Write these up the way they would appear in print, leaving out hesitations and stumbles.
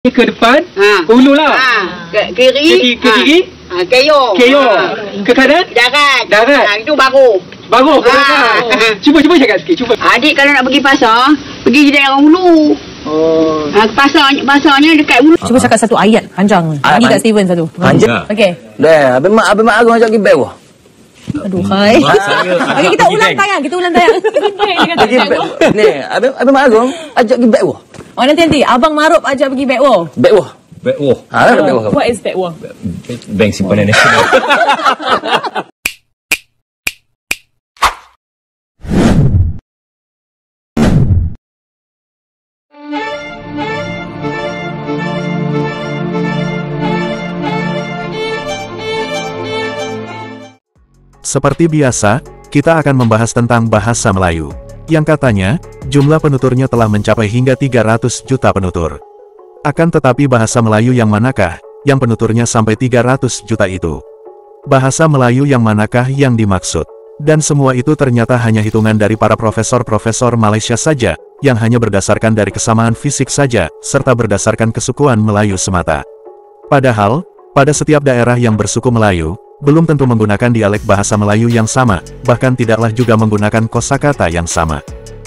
ke depan, hulu lah. Ke kiri. Keyo. Ke kanan, darat. Itu baru. Cuba cakap sikit, cuba. Adik kalau nak pergi pasar, pergi je daerah hulu. Pasarnya dekat hulu. Cuba cakap satu ayat panjang. Bagi kat Steven satu. Panjang. Okey. Dah, abang mak Agung ajak pergi bawah. Aduh, hai. Okey, kita ulang tayang. Pergi ni, abang mak Agung ajak pergi bawah. Oh, nanti Abang Marup ajak pergi backwalk. Bawah. Backwalk. What is backwalk? Bank Simpanan Nasional. Seperti biasa, kita akan membahas tentang bahasa Melayu, yang katanya, jumlah penuturnya telah mencapai hingga 300 juta penutur. Akan tetapi bahasa Melayu yang manakah, yang penuturnya sampai 300 juta itu? Bahasa Melayu yang manakah yang dimaksud? Dan semua itu ternyata hanya hitungan dari para profesor-profesor Malaysia saja, yang hanya berdasarkan dari kesamaan fisik saja, serta berdasarkan kesukuan Melayu semata. Padahal, pada setiap daerah yang bersuku Melayu, belum tentu menggunakan dialek bahasa Melayu yang sama, bahkan tidaklah juga menggunakan kosakata yang sama.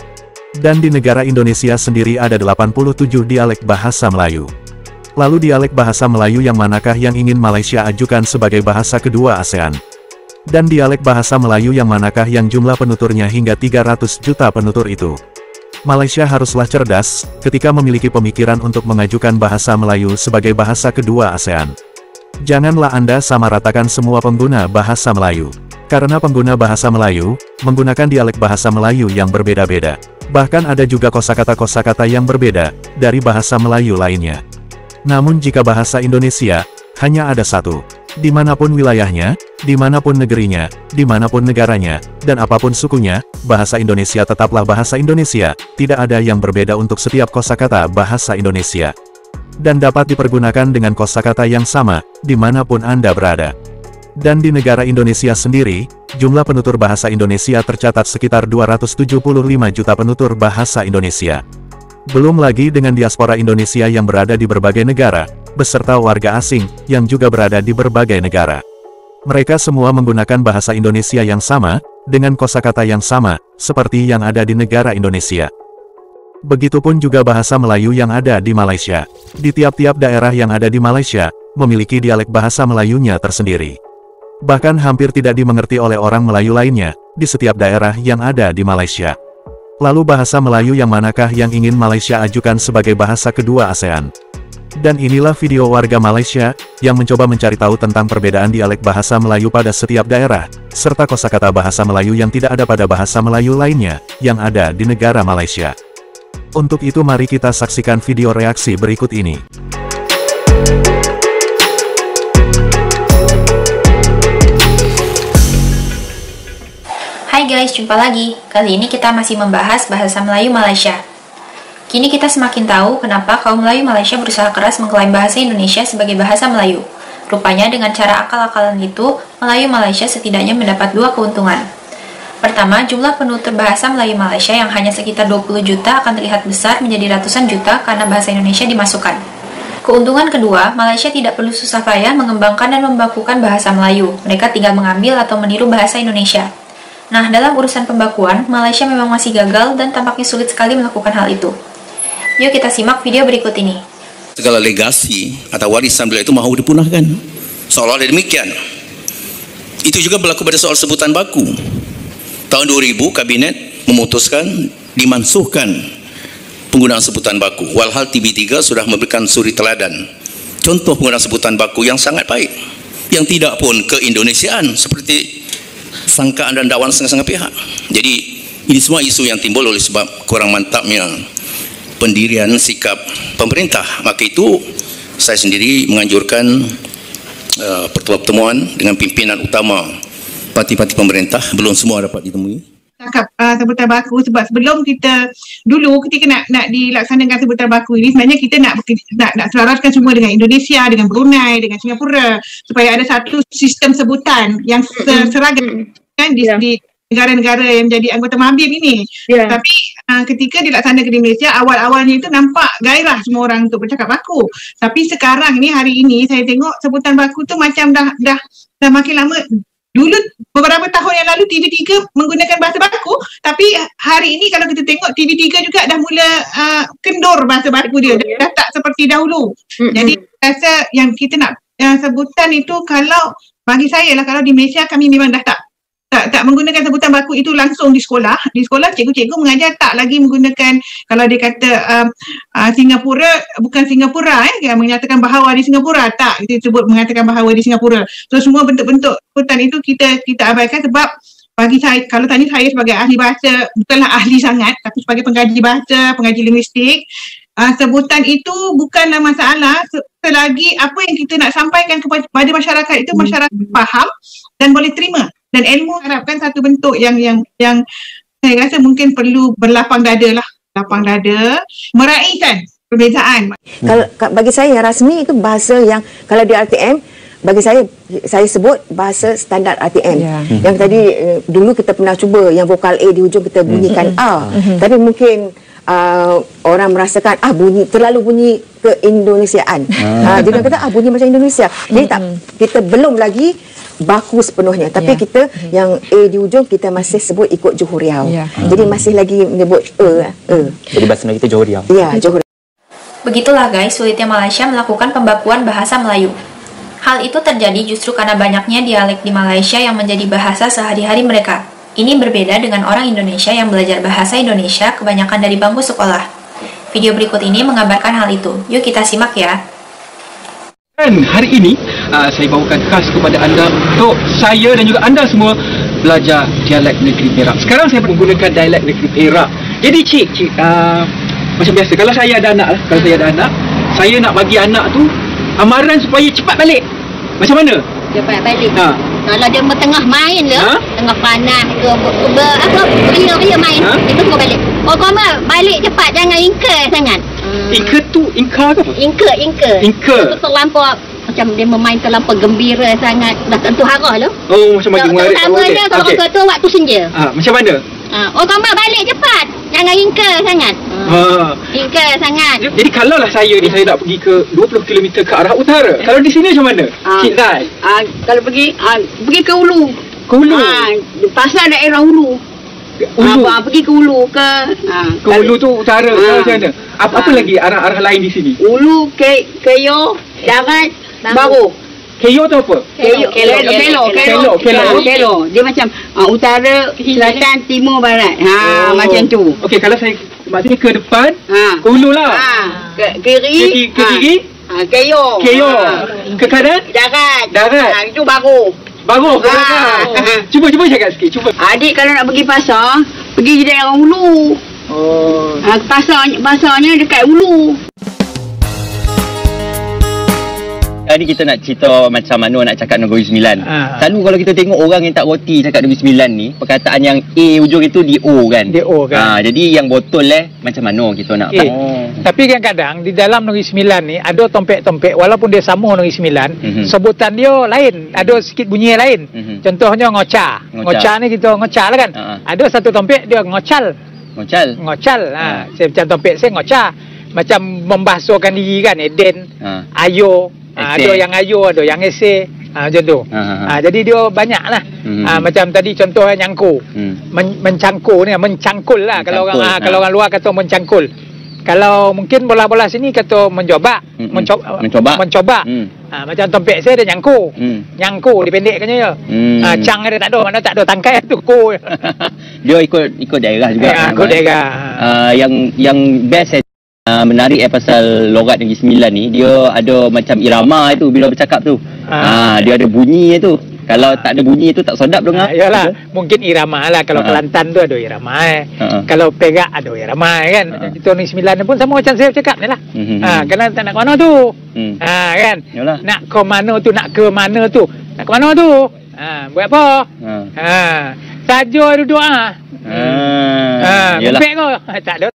Dan di negara Indonesia sendiri ada 87 dialek bahasa Melayu. Lalu dialek bahasa Melayu yang manakah yang ingin Malaysia ajukan sebagai bahasa kedua ASEAN? Dan dialek bahasa Melayu yang manakah yang jumlah penuturnya hingga 300 juta penutur itu? Malaysia haruslah cerdas, ketika memiliki pemikiran untuk mengajukan bahasa Melayu sebagai bahasa kedua ASEAN. Janganlah Anda samaratakan semua pengguna bahasa Melayu. Karena pengguna bahasa Melayu, menggunakan dialek bahasa Melayu yang berbeda-beda. Bahkan ada juga kosakata-kosakata yang berbeda, dari bahasa Melayu lainnya. Namun jika bahasa Indonesia, hanya ada satu. Dimanapun wilayahnya, dimanapun negerinya, dimanapun negaranya, dan apapun sukunya, bahasa Indonesia tetaplah bahasa Indonesia, tidak ada yang berbeda untuk setiap kosakata bahasa Indonesia. Dan dapat dipergunakan dengan kosakata yang sama, dimanapun Anda berada. Dan di negara Indonesia sendiri, jumlah penutur bahasa Indonesia tercatat sekitar 275 juta penutur bahasa Indonesia. Belum lagi dengan diaspora Indonesia yang berada di berbagai negara, beserta warga asing, yang juga berada di berbagai negara. Mereka semua menggunakan bahasa Indonesia yang sama, dengan kosakata yang sama, seperti yang ada di negara Indonesia. Begitupun juga bahasa Melayu yang ada di Malaysia. Di tiap-tiap daerah yang ada di Malaysia, memiliki dialek bahasa Melayunya tersendiri. Bahkan hampir tidak dimengerti oleh orang Melayu lainnya, di setiap daerah yang ada di Malaysia. Lalu bahasa Melayu yang manakah yang ingin Malaysia ajukan sebagai bahasa kedua ASEAN? Dan inilah video warga Malaysia, yang mencoba mencari tahu tentang perbedaan dialek bahasa Melayu pada setiap daerah, serta kosakata bahasa Melayu yang tidak ada pada bahasa Melayu lainnya, yang ada di negara Malaysia. Untuk itu mari kita saksikan video reaksi berikut ini. Hai guys, jumpa lagi. Kali ini kita masih membahas bahasa Melayu Malaysia. Kini kita semakin tahu kenapa kaum Melayu Malaysia berusaha keras mengklaim bahasa Indonesia sebagai bahasa Melayu. Rupanya dengan cara akal-akalan itu, Melayu Malaysia setidaknya mendapat dua keuntungan. Pertama, jumlah penutur bahasa Melayu Malaysia yang hanya sekitar 20 juta akan terlihat besar menjadi ratusan juta karena bahasa Indonesia dimasukkan. Keuntungan kedua, Malaysia tidak perlu susah payah mengembangkan dan membakukan bahasa Melayu. Mereka tinggal mengambil atau meniru bahasa Indonesia. Nah, dalam urusan pembakuan, Malaysia memang masih gagal dan tampaknya sulit sekali melakukan hal itu. Yuk kita simak video berikut ini. Segala legasi atau warisan beliau itu mahu dipunahkan. Seolah-olah demikian. Itu juga berlaku pada soal sebutan baku. Tahun 2000, Kabinet memutuskan dimansuhkan penggunaan sebutan baku. Walhal TB3 sudah memberikan suri teladan. Contoh penggunaan sebutan baku yang sangat baik. Yang tidak pun keindonesiaan seperti sangkaan dan dakwaan setengah-setengah pihak. Jadi, ini semua isu yang timbul oleh sebab kurang mantapnya pendirian sikap pemerintah. Maka itu, saya sendiri menganjurkan pertemuan dengan pimpinan utama parti-parti pemerintah, belum semua dapat ditemui. Cakap sebutan baku sebab sebelum dulu ketika nak dilaksanakan sebutan baku ini sebenarnya kita nak selaraskan semua dengan Indonesia, dengan Brunei, dengan Singapura supaya ada satu sistem sebutan yang seragam kan di negara-negara yang menjadi anggota Mabim ini. Tapi ketika dilaksanakan di Malaysia, awal-awalnya itu nampak gairah semua orang untuk bercakap baku. Tapi sekarang ni, hari ini saya tengok sebutan baku tu macam dah makin lama. Dulu beberapa tahun yang lalu TV3 menggunakan bahasa baku, tapi hari ini kalau kita tengok TV3 juga dah mula kendur bahasa baku dia, dah tak seperti dahulu. Jadi rasa yang kita nak sebutan itu, kalau bagi saya lah, kalau di Malaysia kami memang dah tak menggunakan sebutan baku itu langsung di sekolah. Di sekolah cikgu-cikgu mengajar tak lagi menggunakan, kalau dia kata Singapura, bukan Singapura yang menyatakan bahawa di Singapura, tak, kita sebut mengatakan bahawa di Singapura. So semua bentuk-bentuk sebutan itu kita abaikan, sebab bagi saya, kalau tanya saya sebagai ahli bahasa, bukanlah ahli sangat, tapi sebagai pengkaji bahasa, pengkaji linguistik, sebutan itu bukanlah masalah selagi apa yang kita nak sampaikan kepada masyarakat itu masyarakat faham dan boleh terima. Dan ilmu harapkan satu bentuk yang saya rasa mungkin perlu berlapang dada lah. Lapang dada, meraihkan perbezaan. Kalau bagi saya yang rasmi itu bahasa yang, kalau di RTM, bagi saya sebut bahasa standard RTM. Yang tadi dulu kita pernah cuba yang vokal A di hujung kita bunyikan A. Tapi mungkin orang merasakan terlalu bunyi ke-Indonesiaan. Jadi orang kata bunyi macam Indonesia. Jadi tak, kita belum lagi baku sepenuhnya, tapi kita yang A di hujung kita masih sebut ikut Johor Riau. Jadi masih lagi menyebut Jadi bahasa Melayu kita Johor Riau. Ya, Johor. Begitulah guys, sulitnya Malaysia melakukan pembakuan bahasa Melayu. Hal itu terjadi justru karena banyaknya dialek di Malaysia yang menjadi bahasa sehari-hari mereka. Ini berbeda dengan orang Indonesia yang belajar bahasa Indonesia kebanyakan dari bangku sekolah. Video berikut ini menggambarkan hal itu. Yuk kita simak ya. Dan hari ini saya bawakan khas kepada anda untuk saya dan juga anda semua belajar dialek negeri Perak. Sekarang saya menggunakan dialek negeri Perak. Jadi cik macam biasa, kalau saya ada anak saya nak bagi anak tu amaran supaya cepat balik. Macam mana? Cepat balik. Kalau dia tengah main ke, tengah panas ke, ria-ria main, dia tengah balik. Oh, kau balik cepat, jangan ingkar sangat. Ingkar tu, ingkar ke apa? Ingkar. Terlampau, macam dia memain terlampau gembira sangat, dah tentu harah lah. Oh, macam bagi murid. Terutamanya kalau orang tu waktu senja. Macam mana? Oh, kau balik cepat, jangan ingkar sangat. Ingkar sangat. Jadi kalau lah saya ni, saya nak pergi ke 20 km ke arah utara. Kalau di sini macam mana? Cik Zai? Kalau pergi ke Hulu. Ke Hulu? Pasal daerah Hulu. Pergi ke Hulu ke Hulu tu utara. Macam mana? Apa lagi arah-arah lain di sini? Hulu, Keyo, Darat, Baru. Keyo tu apa? Kelo. Dia macam utara, selatan, timur, barat. Macam tu. Okey, kalau saya maksudnya ke depan, ke Hulu lah. Kiri. Keyo. Ke kanan? Darat. Itu Baru. Ke belakang. Cuba cakap sikit, cuba. Adik kalau nak pergi pasar, pergi di daerah Hulu. Pasarnya dekat Hulu. Ni kita nak cerita macam mana nak cakap Negeri Sembilan. Selalu kalau kita tengok orang yang tak roti cakap Negeri Sembilan ni, perkataan yang A hujung itu di O kan. Jadi yang botol macam mana kita nak Tapi kadang-kadang di dalam Negeri Sembilan ni ada tompek-tompek, walaupun dia sama Negeri Sembilan, sebutan dia lain, ada sikit bunyi yang lain. Contohnya ngoca. Ngoca ni kita ngoca lah kan. Ada satu tompek dia ngocal. Saya macam tompek saya ngoca. Macam membasuhkan diri kan, Eden, Ayo. Ada yang ayo, ada yang ese, macam tu. Jadi dia banyak lah. Macam tadi contohnya nyangku, mencangkul ni, mencangkul lah. Kalau orang luar kata mencangkul. Kalau mungkin bola-bola sini kata mencoba. Macam tompek saya ada nyangku. Nyangku dipendekkannya je. Cang dia tak ada, mana tak ada tangkai tu ko. Dia ikut daerah juga. Ikut daerah. Yang best menarik pasal logat Negeri Sembilan ni, dia ada macam irama itu bila bercakap tu. Dia ada bunyi tu. Kalau tak ada bunyi tu tak sedap dengar. Yalah, mungkin irama lah. Kalau Kelantan tu ada irama. Kalau Perak ada irama kan. Itu Negeri Sembilan pun sama macam saya cakap ni lah. Kalau tak nak ke mana tu. Kan. Yalah. Nak ke mana tu, nak ke mana tu. Nak ke mana tu. Buat apa? Saja duduk Bupek ke? Tak ada.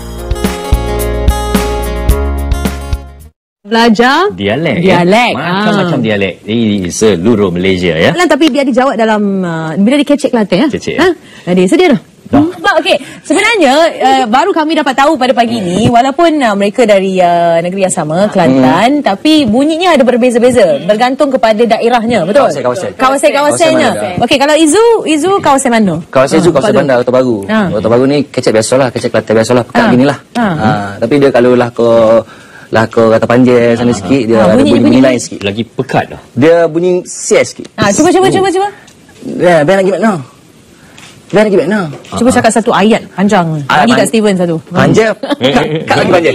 Belajar dialek. Macam-macam dialek di seluruh Malaysia ya. Tapi dia dijawab dalam bila dikecek Kelantan ya. Kecek. Jadi sedia dah. Okey, sebenarnya baru kami dapat tahu pada pagi ini, walaupun mereka dari negeri yang sama, Kelantan, tapi bunyinya ada berbeza-beza bergantung kepada daerahnya, betul? Kawasan-kawasannya. Okey, kalau Izu kawasan mana? Kawasan Izu kawasan bandar Kota Baru. Kota Baru ni kecek biasalah, kecek Kelantan biasalah, pekat ginilah. Tapi dia kalau lah ke kata panjang sana sikit, dia ada bunyi lain sikit. Lagi pekat dah. Dia bunyi sias sikit. Cuba. Ya, biar nak gimana? Cuba cakap satu ayat panjang. Bagi kat Steven satu. Panjang. Kak lagi panjang.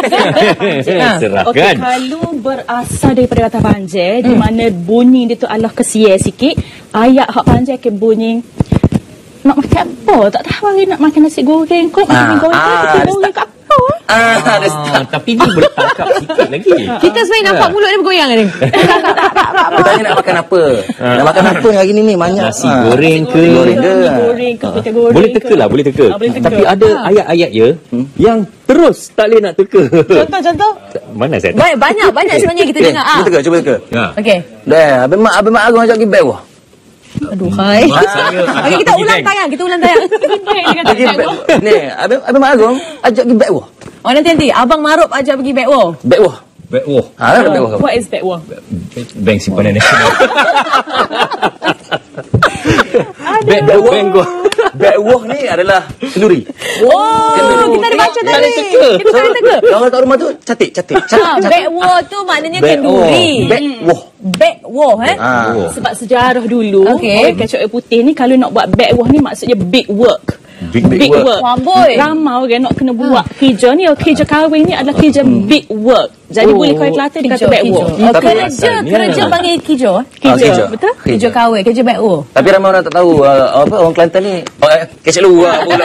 Okey, kalau berasal daripada kata panjang, di mana bunyi dia tu adalah kesia sikit, ayat hak panjang akan bunyi nak makan apa? Tak tahu hari nak makan nasi goreng kot, makan goreng kat apa? Tapi dia boleh tangkap sikit lagi. Kita sebenarnya nampak mulut dia bergoyang ni. Dia tanya nak makan apa? Nak makan apa hari ni banyak. Nasi goreng ke? Pita goreng. Boleh teka. Tapi ada ayat-ayat je yang terus tak boleh nak teka. Contoh? Mana saya? Banyak sebenarnya kita dengar. Cuba teka. Okey. Dah, abang mak aku ajak pergi bawah. Aduh, hai. Okey, kita ulang tayang. Ni, abang mak Agong ajak pergi bawah. Oh, nanti Abang Maruf ajak pergi backwalk. Backwalk. What is backwalk? Bank Simpanan Nasional. Backwalk ni adalah kenduri. Kita ada baca tadi. Kita salah teka. Kalau kat rumah tu catik. Backwalk tu maknanya kenduri. Backwalk Sebab sejarah dulu, kacang putih ni kalau nak buat backwalk ni maksudnya big work. Big work. Ramai orang nak kena buat kerja ni, kerja kahwin ni adalah kerja big work. Jadi boleh kau Kelantan dia kata backwalk. Kerja panggil kerja. Betul? Kerja kahwin, kerja backwalk. Tapi ramai orang tak tahu orang Kelantan ni kecek luar pula.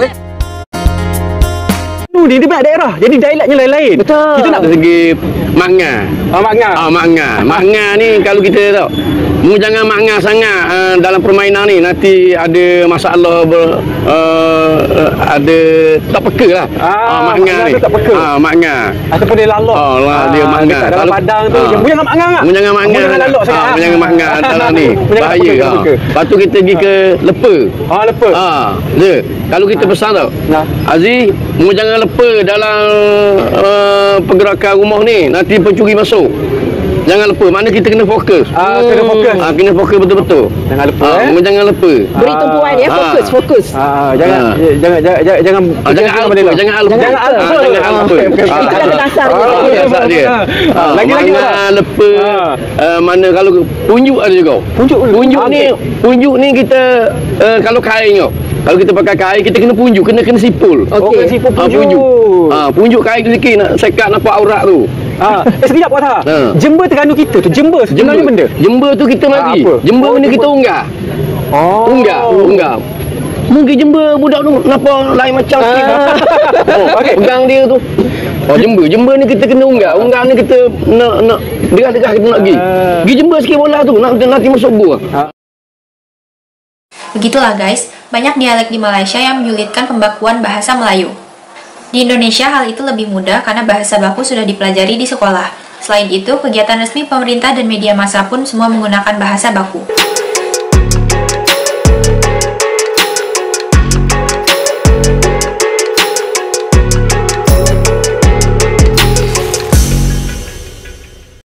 Dia banyak daerah, jadi dialeknya lain-lain. Betul. Kita nak dari segi makna. Makna ni kalau kita tahu, jangan makna sangat dalam permainan ni, nanti ada masalah ada tak peka lah. Makna ni. Makna. Ataupun dia lalok. Dia makna. Dalam padang tu, jangan makna. Jangan lalok sangat. Jangan makna dalam ni. Bahaya. Lepas tu kita pergi ke lepa. Lepa. Kalau kita pesan tau, Aziz, jangan lepa dalam pergerakan rumah ni, nanti pencuri masuk. Jangan lepa, mana kita kena fokus. Kena fokus betul-betul. Jangan lepa. Jangan lepa. Beri tumpuan ya, fokus. Jangan Lagi lepa. Mana kalau punjuk ada juga. Punjuk ni kita kalau kain tau. Kalau kita pakai kain, kita kena punjuk, kena sipul. Kena sipul punjuk. Punjuk kain sikit nak sekat nampak aurat tu. Sekejap Pak Tha. Jember Terengganu kita tu, jember sebenarnya benda. Jember tu kita mari. Jember ni kita unggah. Unggah. Mungkin jember budak tu nampak lain macam sikit. Pegang dia tu. Jember ni kita kena unggah. Unggah ni kita nak degah-degah kita nak pergi. Pergi jember sikit bola tu, nanti masuk gua. Begitulah guys, banyak dialek di Malaysia yang menyulitkan pembakuan bahasa Melayu. Di Indonesia hal itu lebih mudah karena bahasa baku sudah dipelajari di sekolah. Selain itu, kegiatan resmi pemerintah dan media massa pun semua menggunakan bahasa baku.